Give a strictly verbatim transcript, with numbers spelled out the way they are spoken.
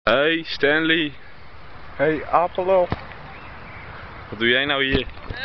Hey Stanley, Hey, Apello. wat doe jij nou hier?